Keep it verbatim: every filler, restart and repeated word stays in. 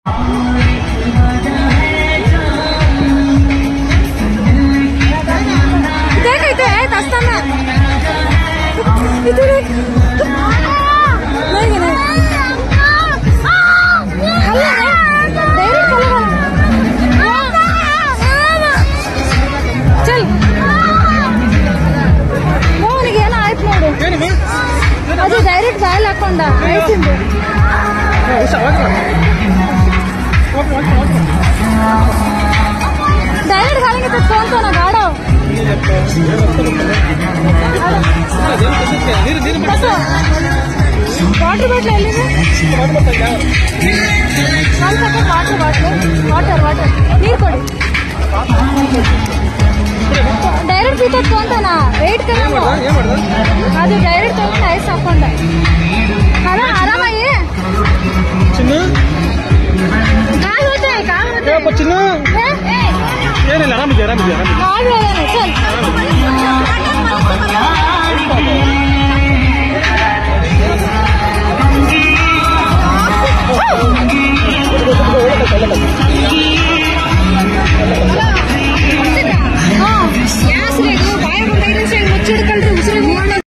ಅದು ಡೈರೆಕ್ಟ್ ಬಾಯಲ್ಲಿ ಹಾಕೊಂಡ ಐಸಿಂದು ಡೈರೆಕ್ಟ್ ಗಾಳಿಗೆ ತಗೊಂತಾನ ಗಾಡೋ ವಾಟರ್ ಬಾಟ್ಲ್ ಎಲ್ಲಿದೆ ಒಂದು second water bottle water water ನೀರು ಕೊಡಿ ಡೈರೆಕ್ಟ್ ಬೀತ ತಗೊಂತಾನ ವೇಟ್ ಕರ ಅದು ಡೈರೆಕ್ಟ್ ತಗೊಂಡು ಐಸ್ ಹಾಕೊಂಡ ಅದ ಆರಾಮಾಗಿ ಕಾಲ್ ಹೋತೆ ಕಾಲ್ ಹೋತೆ ಏನಿಲ್ಲ ಆರಾಮಿದೆ ಆರಾಮಿದೆ ಆರಾಮಿದೆ ಚಲ್